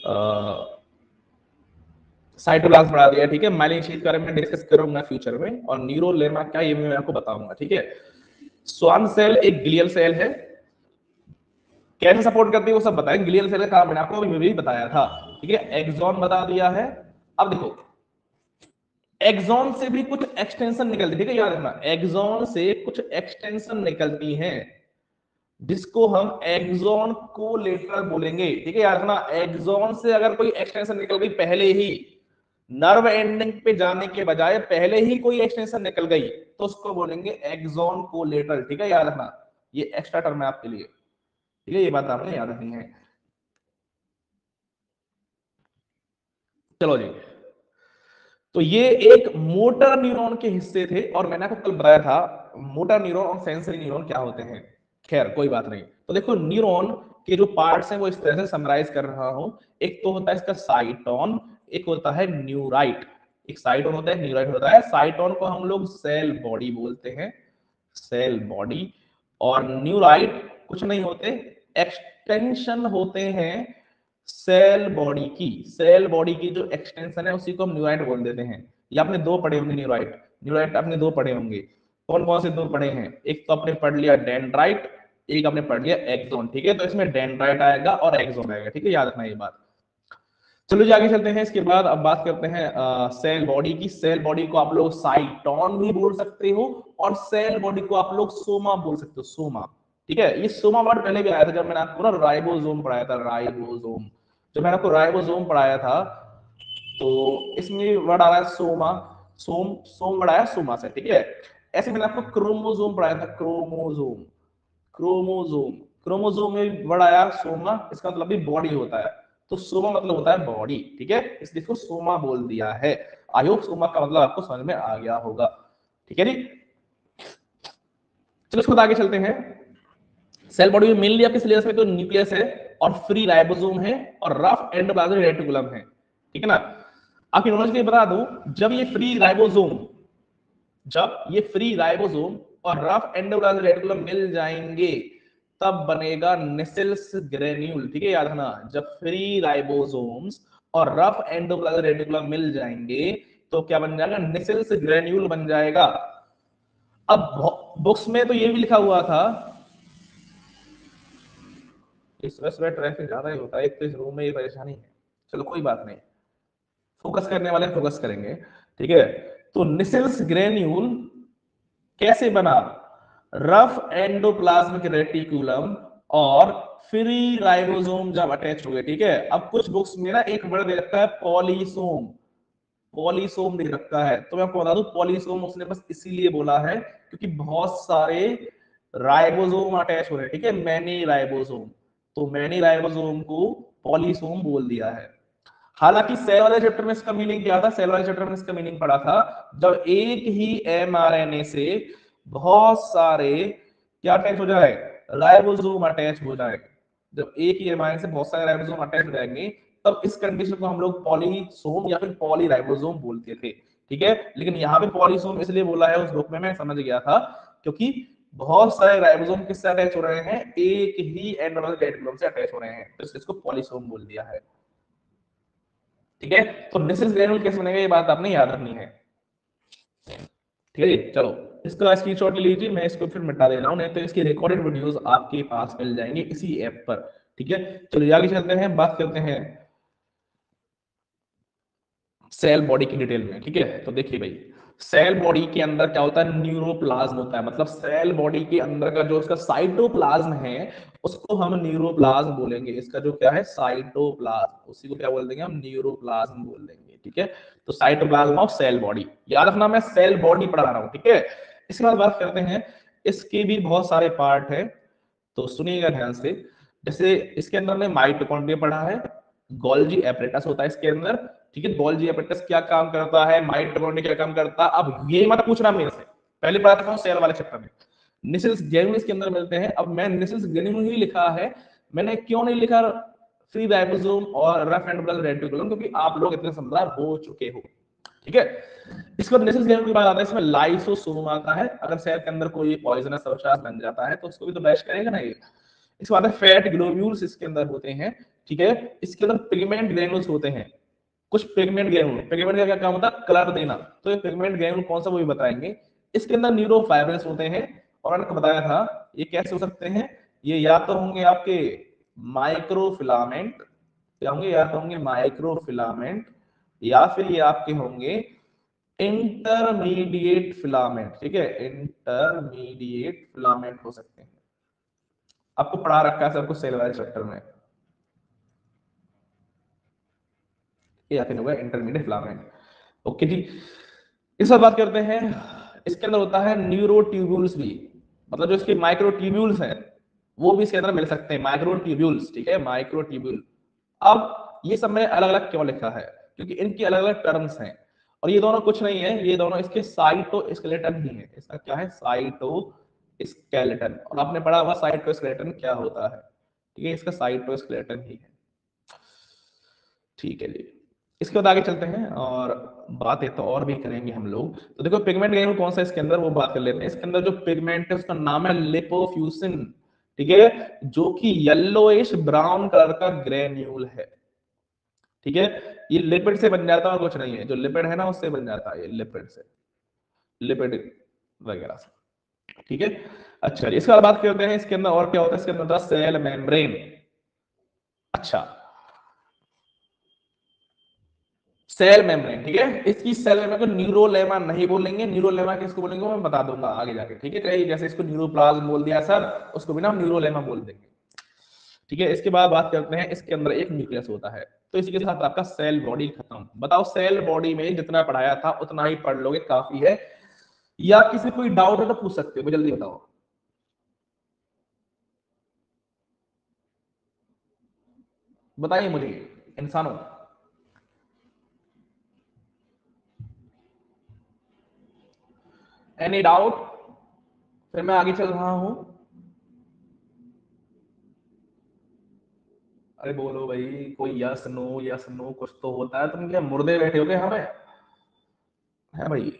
साइटोप्लाज्म पढ़ा दिया है। ठीक है, माइलिन शीट के बारे में डिस्कस करूंगा फ्यूचर में, और न्यूरोलेमा क्या ये मैं आपको बताऊंगा। ठीक है, स्वान सेल एक ग्लियल सेल है, कैसे सपोर्ट करती है वो सब बताएं। ग्लियल सेल का काम मैंने आपको अभी भी बताया था। ठीक है, एक्सॉन बता दिया है। अब देखो, एक्सॉन से भी कुछ एक्सटेंशन निकलती है। ठीक है, याद रखना, एक्सॉन से कुछ एक्सटेंशन निकलती हैं, जिसको हम एक्सॉन कोलेटरल बोलेंगे। ठीक है, याद रखना, एक्सॉन से अगर कोई एक्सटेंशन निकल गई पहले ही, नर्व एंडिंग पे जाने के बजाय पहले ही कोई एक्सटेंशन निकल गई, तो उसको बोलेंगे एक्सॉन कोलेटरल। ठीक है, याद रखना, ये एक्स्ट्रा टर्म है आपके लिए। ठीक है, ये बात आपने याद रखनी है। चलो जी, तो ये एक मोटर न्यूरॉन के हिस्से थे, और मैंने आपको कल बताया था मोटर न्यूरॉन और सेंसरी न्यूरॉन क्या होते हैं। खैर कोई बात नहीं। तो देखो, न्यूरॉन के जो पार्ट्स हैं वो इस तरह से समराइज कर रहा हूं। एक तो होता है इसका साइटोन, एक होता है न्यूराइट। एक साइटोन होता है, न्यूराइट होता है। साइटोन को हम लोग सेल बॉडी बोलते हैं, सेल बॉडी। और न्यूराइट कुछ नहीं होते, एक्सटेंशन होते हैं सेल बॉडी की। सेल बॉडी की जो एक्सटेंशन है उसी को हम न्यूराइट बोल देते हैं। ये आपने दो पढ़े होंगे, न्यूराइट, न्यूराइट आपने दो पढ़े होंगे। कौन कौन से दो पढ़े हैं? एक तो आपने पढ़ लिया डेंड्राइट, एक आपने पढ़ लिया एक्सोन। ठीक है, तो इसमें डेंड्राइट आएगा और एक्सोन आएगा। ठीक है, याद रखना ये बात। चलो जी, आगे चलते हैं। इसके बाद अब बात करते हैं सेल बॉडी की। सेल बॉडी को आप लोग साइटोन भी बोल सकते हो, और सेल बॉडी को आप लोग सोमा बोल सकते हो, सोमा। ठीक है, ये सोमा वर्ड पहले भी आया था जब मैंने आपको ना राइबोसोम पढ़ाया था, राइबोसोम। जब मैंने आपको राइबोसोम पढ़ाया था, तो इसमें वर्ड आ रहा है सोमा, सोम, सोम वर्ड आया सोमा से। ठीक है, ऐसे मैंने आपको क्रोमोसोम पढ़ाया था, क्रोमोसोम, क्रोमोसोम, क्रोमोसोम में वर्ड आया सोमा, इसका मतलब भी बॉडी होता है। तो सोमा मतलब होता है बॉडी। ठीक है, इसलिए इसको सोमा बोल दिया है। आई होप सोमा का मतलब आपको समझ में आ गया होगा। ठीक है जी, चलो इसको आगे चलते हैं। सेल बॉडी में मेनली आपके सिलेबस में तो न्यूक्लियस है, और फ्री राइबोसोम है, और रफ एंडोप्लाज्मिक रेटिकुलम है। ठीक है ना। आपकी नॉलेज के लिए बता दूं, जब ये फ्री राइबोसोम, जब ये फ्री राइबोसोम और रफ एंडोप्लाज्मिक रेटिकुलम मिल जाएंगे, तब बनेगा नेसेल्स ग्रेन्यूल। ठीक है, याद रखना, जब फ्री राइबोसोम्स और रफ एंडोप्लाज्मिक रेटिकुलम मिल जाएंगे, तो क्या बन जाएगा? नेसेल्स ग्रेन्यूल बन जाएगा। अब बुक्स में तो ये भी लिखा हुआ था, इस सुबह ट्रैफिक ज्यादा ही होता है, एक तो इस रूम में ये परेशानी है। चलो कोई बात नहीं, फोकस करने वाले फोकस करेंगे। ठीक है, तो निसेल्स ग्रेन्यूल कैसे बना? रफ एंडोप्लाज्मिक रेटिकुलम और फ्री राइबोसोम जब अटैच हो गए। ठीक है, अब कुछ बुक्स में ना एक वर्ड दे रखा है पॉलीसोम, पॉलीसोम दे रखा है। तो मैं आपको बता दूं, पॉलीसोम उसने बस इसीलिए बोला है क्योंकि बहुत सारे राइबोसोम अटैच हो रहे हैं। ठीक है, मैनी राइबोसोम, तो मैनी राइबोसोम को पॉलीसोम बोल दिया है। हालांकि सेल वाले चैप्टर में इसका मीनिंग क्या था, सेल वाले चैप्टर में इसका मीनिंग पड़ा था जब एक ही एमआरएनए से बहुत सारे क्या अटैच हो जाए, राइबोसोम अटैच हो जाए। जब एक ही एमआरएनए से बहुत सारे राइबोसोम अटैच हो जाएंगे तब इस कंडीशन को हम लोग पॉलीसोम या फिर पॉलीराइबोसोम बोलते थे, ठीक है। लेकिन यहाँ पे पॉलीसोम इसलिए बोला है उस बुक में, मैं समझ गया था, क्योंकि बहुत सारे राइबोसोम किससे अटैच हो रहे हैं, एक ही एंडोप्लाज्मिक रेटिकुलम से अटैच हो रहे हैं, तो इसको पॉलीसोम बोल दिया है, ठीक है। तो निसिस ग्रेनुल कैसे बनेगा ये बात आपने याद रखनी है, ठीक है। चलो इसका स्क्रीनशॉट ले लीजिए, मैं इसको फिर मिटा दे रहा हूं, नहीं तो इसकी रिकॉर्डेड वीडियोस आपके पास मिल जाएंगे इसी ऐप पर, ठीक है। चलो आगे चलते हैं, बात करते हैं सेल बॉडी की डिटेल में, ठीक है। तो देखिए भाई, सेल बॉडी के अंदर क्या होता है, न्यूरोप्लाज्म होता है, मतलब सेल बॉडी के अंदर का जो इसका साइटोप्लाज्म है उसको हम न्यूरोप्लाज्म बोलेंगे। इसका जो क्या है साइटोप्लाज्म, उसी को क्या बोल देंगे हम, न्यूरोप्लाज्म बोल देंगे, ठीक है। तो साइटोप्लाज्म ऑफ सेल बॉडी, याद रखना मैं सेल बॉडी पढ़ा रहा हूं, ठीक है। इसके बाद बात करते हैं, इसके भी बहुत सारे पार्ट है, तो सुनिएगा ध्यान से। जैसे इसके अंदर ने माइटोकॉन्ड्रिया पढ़ा है, गोल्जी एपरेटस होता है इसके अंदर, ठीक है। गोल्जी एपरेटस क्या काम करता है, माइटोकॉन्ड्रिया क्या काम करता है, अब ये मत पूछना मेरे से, पहले पढ़ा था सेल वाले चैप्टर में। निसिल्स ग्रेन्यूल्स के अंदर मिलते हैं, अब मैं निसिल्स ग्रेन्यूल ही लिखा है, मैंने क्यों नहीं लिखा फ्री राइबोसोम और रफ एंड ब्लड रेटिकुलम, क्योंकि आप लोग इतने समझदार हो चुके हो, ठीक है। इसके बाद निसिल्स ग्रेन्यूल की बात आता है, इसमें लाइसोसोम आता है, अगर सेल के अंदर कोई पॉइजनस सब्सटेंस बन जाता है तो उसको भी तो डैश करेगा ना ये। इसके बाद फैट ग्लोब्यूल्स इसके अंदर होते हैं, ठीक है। इसके अंदर पिगमेंट ग्रेन्यूल्स होते हैं, कुछ पिगमेंट ग्रेन्यूल, पिगमेंट का क्या काम होता है, कलर देना, तो ये पिगमेंट ग्रेन्यूल कौन सा वो भी बताएंगे। इसके अंदर न्यूरोफाइब्रिल्स होते हैं, और मैंने बताया था ये कैसे हो सकते हैं, ये या तो होंगे आपके माइक्रोफिलामेंट, या होंगे या तो होंगे माइक्रोफिलामेंट, या फिर ये आपके होंगे इंटरमीडिएट फिलामेंट, ठीक है, इंटरमीडिएट फिलामेंट हो सकते हैं। आपको पढ़ा रखा है सबको सेल वाले चैप्टर में, ये आते होगा इंटरमीडिएट फिलामेंट, ओके जी। इस बात करते हैं, इसके अंदर होता है न्यूरोट्यूब्यूल्स भी, मतलब जो इसके माइक्रोट्यूब्यूल्स हैं वो भी इसके अंदर मिल सकते हैं, माइक्रोट्यूब्यूल्स, ठीक है, माइक्रोट्यूब्यूल। अब ये सब मैंने अलग अलग क्यों लिखा है, क्योंकि इनकी अलग अलग टर्म्स हैं, और ये दोनों कुछ नहीं है, ये दोनों इसके साइटोस्केलेटन ही है। इसका क्या है, साइटोस्केलेटन, और आपने पढ़ा हुआ साइटोस्केलेटन क्या होता है, ठीक है, इसका साइटोस्केलेटन ही है, ठीक है जी। इसके बाद आगे चलते हैं और बातें तो और भी करेंगे हम लोग। तो देखो पिगमेंट ग्रेन्यूल कौन सा इसके अंदर, वो बात कर लेते हैं। इसके अंदर जो पिगमेंट है उसका नाम है लिपोफ्यूसिन, ठीक है, जो कि येलोइश ब्राउन कलर का ग्रेन्यूल है, ठीक है। ये लिपिड से बन जाता है और कुछ नहीं है, जो लिपिड है ना उससे बन जाता है, ये लिपिड से, लिपिड वगैरह से, ठीक है। अच्छा इसके बाद बात करते हैं इसके अंदर और क्या होता है। इसके अंदर सेल मेम्ब्रेन, अच्छा सेल मेम्ब्रेन, ठीक है। इसकी सेल मेम्ब्रेन को न्यूरोलेमा नहीं बोलेंगे, न्यूरोलेमा किसको बोलेंगे मैं बता दूंगा आगे जाके, ठीक है। कहीं जैसे इसको न्यूरोप्लाज्म बोल दिया सर, उसको भी ना न्यूरोलेमा बोल देंगे, ठीक है। इसके बाद बात करते हैं, इसके अंदर एक न्यूक्लियस होता है। तो इसी के साथ आपका सेल बॉडी खत्म। बताओ सेल बॉडी में जितना पढ़ाया था उतना ही पढ़ लोगे, काफी है, या किसी कोई डाउट है तो पूछ सकते हो, जल्दी बताओ, बताइए मुझे इंसानों, एनी डाउट, फिर मैं आगे चल रहा हूं। अरे बोलो भाई, कोई यस नो कुछ तो होता है, तुम क्या मुर्दे बैठे हो गए हमें, है भाई।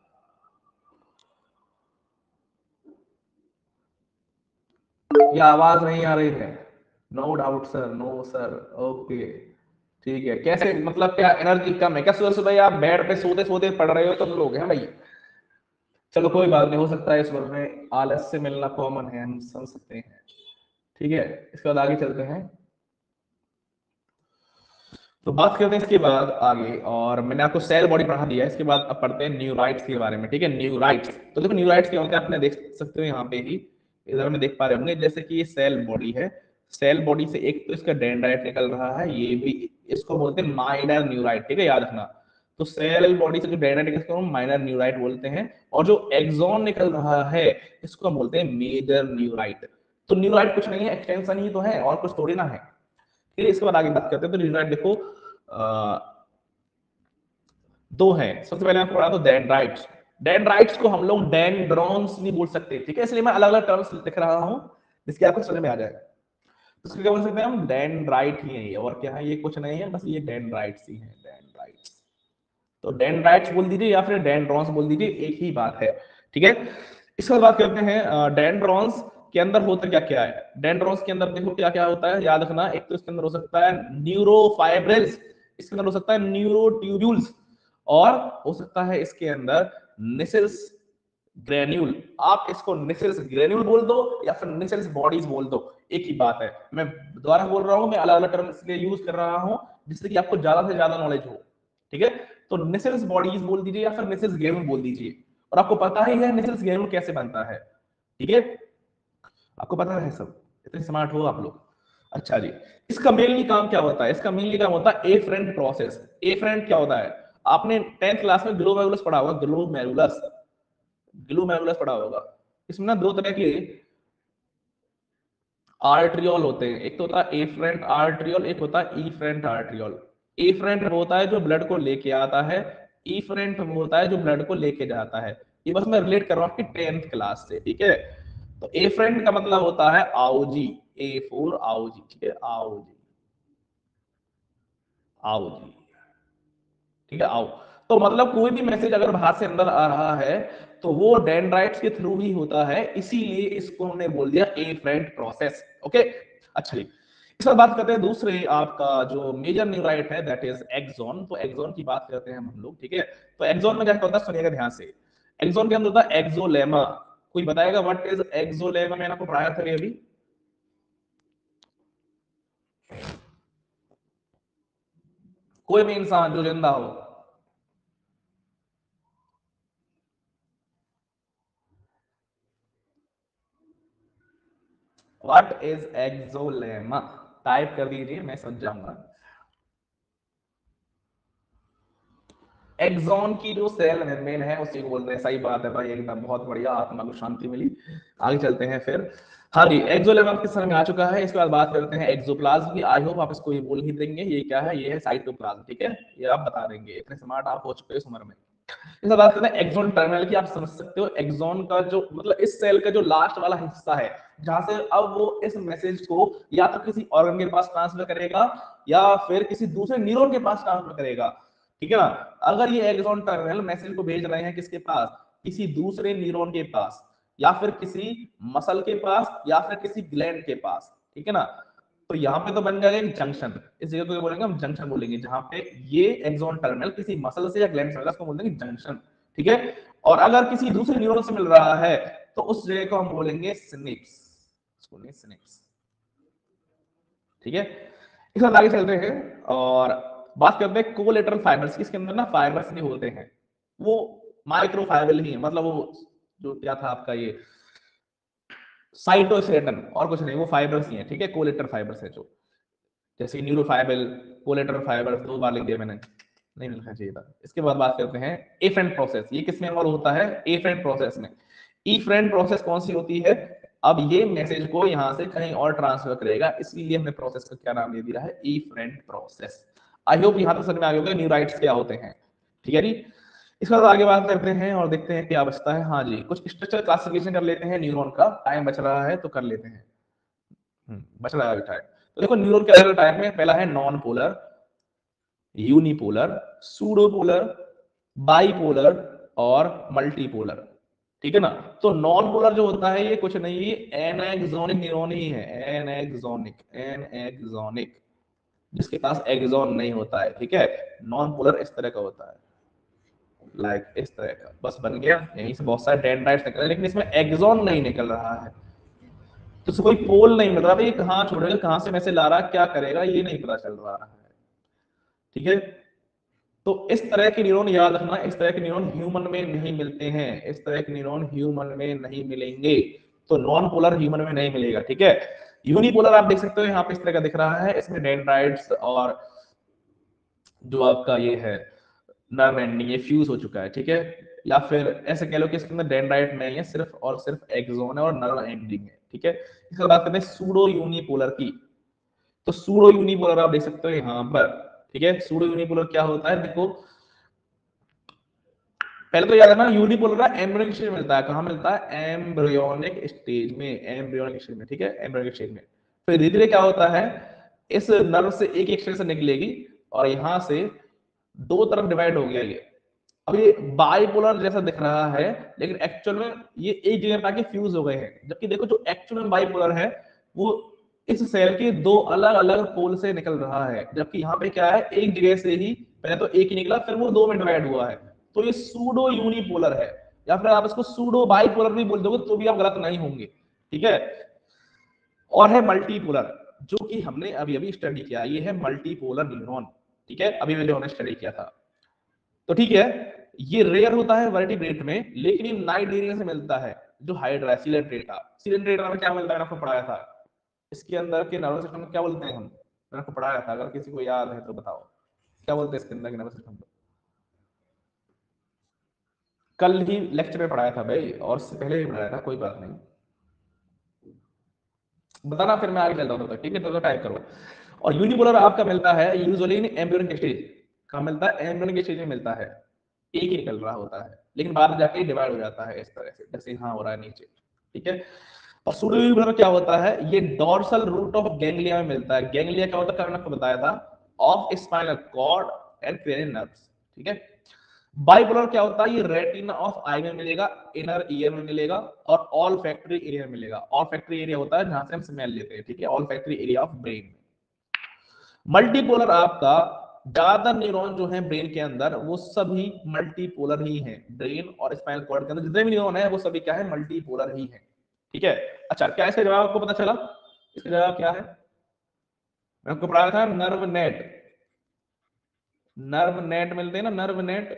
ये आवाज नहीं आ रही है, no doubt sir, no sir, okay, ठीक है। कैसे मतलब क्या एनर्जी कम है क्या, सुबह सुबह आप बेड पे सोते सोते पढ़ रहे हो तुम लोग, हैं भाई। चलो कोई बात नहीं, हो सकता है इस वर्ग में आलस से मिलना कॉमन है, हम समझ सकते हैं, ठीक है। इसके बाद आगे चलते हैं, तो बात करते हैं इसके बाद आगे, और मैंने आपको सेल बॉडी पढ़ा दिया है। इसके बाद अब पढ़ते हैं न्यूराइट्स के बारे में, ठीक है। न्यूराइट्स, तो देखो न्यूराइट्स क्या होते हैं, आपने देख सकते हो यहाँ पे ही, इधर में देख पा रहे होंगे, जैसे कि ये सेल बॉडी है, सेल बॉडी से एक तो इसका डेंड्राइट निकल रहा है, ये भी इसको बोलते हैं माइनर न्यूराइट, ठीक है, याद रखना। तो सेल बॉडी से जो डेंड्राइट निकलता है इसको हम माइनर न्यूराइट बोलते हैं, और जो एक्सॉन निकल रहा है इसको हम बोलते हैं मेजर न्यूराइट। तो न्यूराइट कुछ नहीं है, एक्सटेंशन ही तो है, और कुछ थोड़ी ना है। फिर इसके बाद आगे बात करते हैं, तो न्यूराइट देखो दो हैं। सबसे पहले मैं पढ़ा तो डेंड्राइट्स। डेंड्राइट्स को हम लोग डेंड्रॉन्स नहीं बोल सकते, ठीक है, इसलिए मैं अलग अलग टर्म्स लिख रहा हूं जिसके आपको समझ में आ जाएगा। तो इसको क्या बोल सकते हैं हम, डेंड्राइट ही है ये, और क्या है ये, कुछ नहीं है, बस ये डेंड्राइट्स ही है, डेंड्राइट्स। तो डेंड्राइट्स बोल दीजिए या फिर डेंड्रॉन्स बोल दीजिए, एक ही बात है, ठीक है। इसके बाद बात करते हैं डेंड्रॉन्स के अंदर होता क्या क्या है। डेंड्रॉन्स के अंदर देखो क्या क्या होता है, याद रखना। एक तो इसके अंदर हो सकता है न्यूरोफाइब्रिल्स, इसके अंदर हो सकता है न्यूरोट्यूब्यूल्स, और हो सकता है इसके अंदर निसेल्स ग्रेन्यूल। आप इसको निसेल्स ग्रेन्यूल बोल दो या फिर निसेल्स बॉडीज बोल दो, एक ही बात है। मैं दोबारा बोल रहा हूं, मैं अलग अलग टर्म इसलिए यूज कर रहा हूं जिससे कि आपको ज्यादा से ज्यादा नॉलेज हो, ठीक है। तो निसेल्स बॉडीज बोल दीजिए या फिर निसेल्स ग्रेन्यूल बोल दीजिए, और आपको पता ही है निसेल्स ग्रेन्यूल कैसे बनता है, ठीक है, आपको पता है सब, इतने स्मार्ट हो आप लोग। अच्छा जी, इसका मेनली काम क्या होता है, इसका मेनली काम होता है एफरेंट प्रोसेस। एफरेंट क्या होता है, आपने 10th क्लास में ग्लोमेरुलस पढ़ा होगा, ग्लोमेरुलस, ग्लोमेरुलस पढ़ा होगा। इसमें ना दो तरह के आर्ट्रियोल होते हैं, एक तो होता है एफरेंट आर्ट्रियोल, एक होता है इफरेंट आर्ट्रियोल। एफरेंट वो होता है जो ब्लड को लेके आता है, इफरेंट वो होता है जो ब्लड को लेके जाता है। ये बस मैं रिलेट कर रहा हूं आपकी 10th क्लास से, ठीक है। तो एफरेंट का मतलब होता है आउजी, ए फॉर आउजी, ठीक है, आउजी, आउजी, ठीक है, आओ। तो मतलब कोई भी मैसेज अगर बाहर से अंदर आ रहा है तो वो डेंड्राइट्स के थ्रू ही होता है, इसीलिए इसको हमने बोल दिया एफरेंट प्रोसेस, ओके। अच्छा जी, इस पर बात करते हैं दूसरे आपका जो मेजर न्यूराइट है, दैट इज एक्सॉन। तो एक्सॉन की बात करते हैं हम लोग, ठीक है। तो एक्सॉन में क्या होता है, सुनिएगा ध्यान से। एक्सॉन के अंदर होता है एक्सोलेमा। कोई बताएगा व्हाट इज एक्सोलेमा, मैंने आपको पढ़ाया था अभी। कोई भी इंसान जो जिंदा हो, व्हाट इज एक्सोलेमा, टाइप कर दीजिए, मैं समझ जाऊंगा। एक्सॉन की जो सेल मेम्ब्रेन है उसी को बोलते हैं, सही बात है भाई, एकदम बहुत बढ़िया, आत्मा को शांति मिली। आगे चलते हैं फिर। हाँ जी, एक्सोलेमा आपके समझ में आ चुका है। इसके बाद बात करते हैं एक्सोप्लाज्म की। आई होप आप इसको ये बोल ही देंगे, ये क्या है, ये है साइटोप्लाज्म, ठीक है, ये आप बता देंगे, इतने स्मार्ट आप हो चुके हैं इस उम्र में। इसके बाद बात करते हैं एक्सॉन टर्मिनल की। आप समझ सकते हो एक्सॉन का जो मतलब इस सेल का जो लास्ट वाला हिस्सा है, जहां से अब वो इस मैसेज को या तो किसी ऑर्गन के पास ट्रांसफर करेगा या फिर किसी दूसरे न्यूरॉन के पास ट्रांसफर करेगा, ठीक है ना। अगर ये एक्सॉन टर्मिनल मैसेज को भेज रहे हैं किसके पास, किसी दूसरे न्यूरॉन के पास, या फिर किसी मसल के पास, या फिर किसी ग्लैंड के पास, ठीक है ना। तो यहाँ पे तो बन जाएगा एक जंक्शन, इस जगह को बोलेंगे हम जंक्शन बोलेंगे, जहां पे ये एक्सॉन टर्मिनल किसी मसल से या ग्लैंड से उसको बोलेंगे जंक्शन, ठीक है। और अगर किसी दूसरे न्यूरॉन से मिल रहा है तो उस जगह को हम बोलेंगे सिनेप्स, सिनेप्स, ठीक है। इसके बाद आगे चलते हैं और बात करते हैं कोलेटरल फाइबर्स की। इसके अंदर ना फाइबर्स नहीं होते हैं, वो माइक्रो फाइबर ही है, मतलब वो जो क्या था आपका ये साइटोस्केलेटन, और कुछ नहीं, वो फाइबर्स ही है, ठीक है, कोलेटर फाइबर्स है जो, जैसे न्यूरोफाइबल, कोलेटरल फाइबर, दो बार लिख दिया मैंने, नहीं लिखना चाहिए था। इसके बाद बात करते हैं एफरेंट प्रोसेस। ये किसमें इन्वॉल्व होता है, एफरेंट प्रोसेस में। एफरेंट प्रोसेस कौन सी होती है, अब ये मैसेज को यहां से कहीं और ट्रांसफर करेगा, इसलिए हमने प्रोसेस का क्या नाम दे दिया है, एफरेंट प्रोसेस। आई होप यहां तक समझ में आ गया होगा न्यूराइट्स क्या होते हैं, ठीक है जी। इसके बाद आगे बात करते हैं और देखते हैं क्या बचता है। हाँ जी, कुछ स्ट्रक्चर क्लासिफिकेशन कर लेते हैं न्यूरॉन का, टाइम बच रहा है तो कर लेते हैं। बच रहा है टाइम। तो देखो न्यूरॉन के अलग अलग टाइप में, पहला है non polar, unipolar, pseudopolar, bipolar और मल्टीपोलर, ठीक है ना। तो नॉन पोलर जो होता है ये कुछ नहीं, ये एनएक्सोनिक न्यूरॉन ही है, एनएक्सोनिक, एनएक्सोनिक, जिसके पास एक्सॉन नहीं होता है, ठीक है। नॉन पोलर इस तरह का होता है, लाइक इस तरह का, बस बन गया। यहीं से बहुत सारे डेंड्राइट्स निकल रहे हैं, लेकिन इसमें एक्सॉन नहीं निकल रहा है, तो कोई पोल नहीं मिल रहा भाई, कहाँ छोड़ेगा, कहाँ से मैसेज ला रहा है, क्या करेगा, ये नहीं पता चल रहा है, ठीक है। तो इस तरह के न्यूरॉन याद रखना, इस तरह के न्यूरॉन ह्यूमन में नहीं मिलते हैं, इस तरह के न्यूरॉन ह्यूमन में नहीं मिलेंगे। तो नॉन पोलर ह्यूमन में नहीं मिलेगा, ठीक है। यूनिपोलर आप देख सकते हो यहाँ पे इस तरह का दिख रहा है, इसमें डेंड्राइट्स और जो आपका ये है नर्व एंडिंग, ये फ्यूज हो चुका है, ठीक है। या फिर ऐसे कह लो कि इसके अंदर डेंड्राइट नहीं है, सिर्फ और सिर्फ एक्सोन है और नर्व एंडिंग है, ठीक है। इसके बाद बात करते हैं सूडो यूनिपोलर की। तो सूडो यूनिपोलर आप देख सकते हो यहाँ पर, ठीक है। सूडो यूनिपोलर क्या होता है, देखो पहले तो याद है ना, यूनिपोलर का एम्ब्रियोनिक स्टेज मिलता है, कहां मिलता है, एम्ब्रियोनिक स्टेज में, एम्ब्रियोनिक स्टेज में, ठीक है, एम्ब्रियोनिक स्टेज में। फिर धीरे धीरे क्या होता है, इस नर्व से एक एक्सटेंशन निकलेगी और यहां से दो तरफ डिवाइड हो गया ये। अब ये बाइपोलर जैसा दिख रहा है, लेकिन एक्चुअल में ये एक जगह पे आके फ्यूज हो गए हैं। जबकि देखो जो एक्चुअल में बाइपोलर है वो इस सेल के दो अलग अलग पोल से निकल रहा है, जबकि यहाँ पे क्या है, एक जगह से ही पहले तो एक ही निकला, फिर वो दो में डिवाइड हुआ है। तो ये सूडो यूनिपोलर है, या फिर आप इसको सूडो बाइपोलर भी बोल दोगे तो भी आप गलत नहीं होंगे, ठीक है। और है मल्टीपोलर, जो कि हमने अभी अभी स्टडी किया, ये है मल्टीपोलर न्यूरॉन, ठीक है, अभी जो हमने स्टडी किया था। तो ठीक है, ये रेयर होता है वर्टिब्रेट में, लेकिन ये नाइडेरिया से मिलता है, जो हाइड्रा सिलेंट्रेटा। सिलेंट्रेटा में क्या मिलता है, आपको पढ़ाया था, इसके अंदर के नर्वस सिस्टम क्या बोलते हैं हम, मैंने आपको पढ़ाया था, अगर किसी को याद है तो बताओ क्या बोलते हैं इसके अंदर के नर्वस सिस्टम को। कल ही लेक्चर में पढ़ाया था भाई, और उससे पहले भी पढ़ाया था, कोई बात नहीं, बताना फिर मैं आगे चलता हूं, ठीक है, तो टाइप करो। और यूनिपोलर आपका मिलता है यूजुअली इन एम्ब्रियोनिक स्टेज, कहां मिलता है, एम्ब्रियोनिक स्टेज में मिलता है, एक ही निकल रहा होता है, लेकिन बाद में जाके डिवाइड हो जाता है इस तरह से, जैसे यहां हो रहा है नीचे, ठीक है। और सूडोयूनिपोलर में क्या होता है, ये डोर्सल रूट ऑफ गैंग्लिया में मिलता है। गैंग्लिया क्या होता है, मैंने आपको बताया था, of spinal cord and cranial nerves, ठीक है। बाइपोलर क्या होता है, ये रेटिना ऑफ आई में मिलेगा, इनर ईयर में मिलेगा, और ऑल फैक्ट्री एरिया में मिलेगा। ऑल फैक्ट्री एरिया होता है जहां से हम स्मेल लेते हैं, ठीक है, olfactory area of brain. Multipolar आपका ज्यादातर न्यूरॉन जो है ब्रेन के अंदर वो सभी मल्टीपोलर ही हैं। ब्रेन और स्पाइनल कॉर्ड के अंदर जितने भी न्यूरॉन है वो सभी क्या है, मल्टीपोलर ही है, ठीक है। अच्छा, क्या इसका जवाब आपको पता चला, इसका जवाब क्या है, मैं आपको पढ़ाया था नर्व नेट, नर्व नेट मिलते हैं ना, नर्व नेट।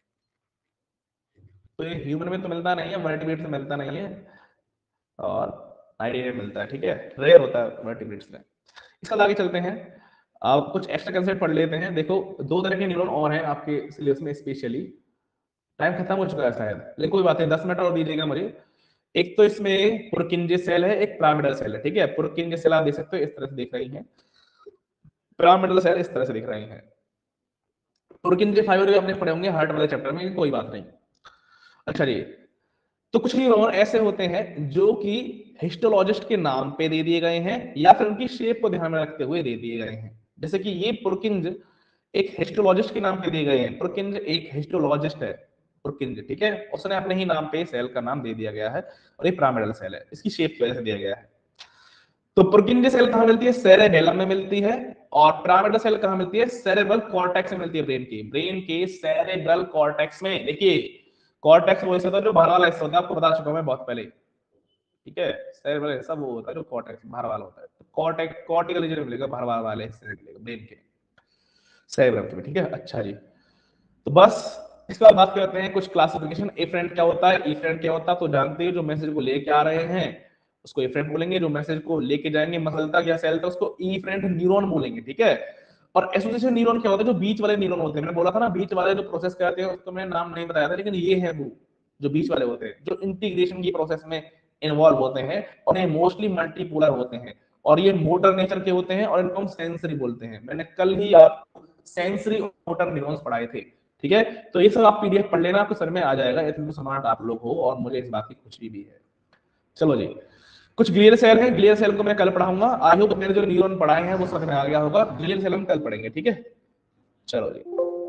तो ये ह्यूमन में तो मिलता नहीं है, वर्टिब्रेट में मिलता नहीं है, और नाइडेरिया मिलता है, ठीक है, रेयर होता है वर्टिब्रेट्स में। इसका आगे चलते हैं, आप कुछ एक्स्ट्रा कंसेप्ट पढ़ लेते हैं। देखो दो तरह के न्यूरॉन और हैं आपके सिलेबस में स्पेशली, टाइम खत्म हो चुका है शायद, लेकिन कोई बात नहीं, 10 मिनट और दीजिएगा मुझे। एक तो इसमें पुरकिंजे सेल है, एक पिरामिडल सेल है, ठीक है। पुरकिंजे सेल आप देख सकते हो, इस तरह से दिख रही है, पिरामिडल सेल इस तरह से दिख रही है। पुरकिंजे फाइबर अपने पढ़े होंगे हार्ट वाले चैप्टर में, कोई बात नहीं। अच्छा जी, तो कुछ न्यूरॉन ऐसे होते हैं जो कि हिस्टोलॉजिस्ट के नाम पे दे दिए गए हैं, या फिर उनकी शेप को ध्यान में रखते हुए दे दिए गए हैं। जैसे कि ये पुरकिंज एक हिस्टोलॉजिस्ट के नाम पे दिए गए हैं, पुरकिंज एक हिस्टोलॉजिस्ट है, पुरकिंज, ठीक है, उसने अपने ही नाम पे सेल का नाम दे दिया गया है, और ये पिरामिडल सेल है, इसकी शेप की वजह से दिया गया है। तो पुरकिंज सेल कहां मिलती है, सेरेबेलम में मिलती है, और पिरामिडल सेल कहां मिलती है, सेरेब्रल कॉर्टेक्स में मिलती है, ब्रेन के सेरेब्रल कॉर्टेक्स में। देखिए कॉर्टेक्स वो हिस्सा था जो बाहर वाला हिस्सा होता है, आपको बता चुका हूं मैं बहुत पहले, ठीक है। सेरेब्रल हिस्सा वो होता है जो कॉर्टेक्स बाहर वाला होता है, तो कॉर्टेक्स कॉर्टिकल रीजन मिलेगा, बाहर वाले हिस्से में मिलेगा ब्रेन के सेरेब्रम में, ठीक है। अच्छा जी, तो बस इसके बाद बात करते हैं कुछ क्लासिफिकेशन। एफरेंट क्या होता है, इफरेंट क्या होता है तो जानते हैं, जो मैसेज को लेके आ रहे हैं उसको एफरेंट बोलेंगे, जो मैसेज को लेके जाएंगे मसल तक या सेल तक उसको इफरेंट न्यूरॉन बोलेंगे, ठीक है। और एसोसिएशन न्यूरॉन क्या होता है, जो बीच वाले न्यूरॉन होते हैं, मैंने बोला था ना बीच वाले जो प्रोसेस करते हैं उसको मैंने नाम नहीं बताया था, लेकिन ये है वो जो बीच वाले होते हैं, जो इंटीग्रेशन की प्रोसेस में इन्वॉल्व होते हैं, और ये मोस्टली मल्टीपोलर होते हैं, और ये मोटर नेचर के होते हैं, और इनको हम सेंसरी बोलते हैं। मैंने कल ही आपको सेंसरी मोटर न्यूरॉन्स पढ़ाए थे, ठीक है। तो ये सब आप पीडीएफ पढ़ लेना, आपको सर में आ जाएगा, इतने स्मार्ट आप लोग हो, और मुझे इस बात की खुशी भी है। चलो जी, कुछ ग्लियल सेल है, ग्लियल सेल को मैं कल पढ़ाऊंगा, आई होप मैंने जो न्यूरॉन पढ़ाए हैं वो समझ में आ गया होगा। ग्लियल सेल हम कल पढ़ेंगे, ठीक है। चलो जी,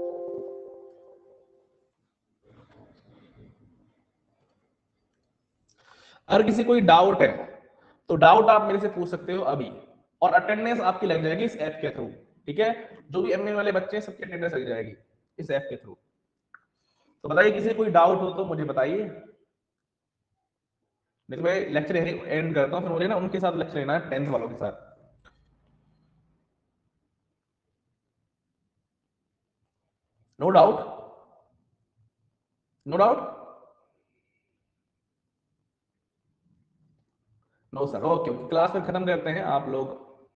अगर किसी कोई डाउट है तो डाउट आप मेरे से पूछ सकते हो अभी, और अटेंडेंस आपकी लग जाएगी इस ऐप के थ्रू, ठीक है। जो भी एमए वाले बच्चे हैं सबकी अटेंडेंस लग जाएगी इस ऐप के थ्रू। तो बताइए किसी कोई डाउट हो तो मुझे बताइए, नहीं तो मैं लेक्चर एंड करता हूँ, फिर मुझे ना उनके साथ लेक्चर लेना है, 10th वालों के साथ। No doubt, no doubt, no sir, okay, class में खत्म करते हैं, आप लोग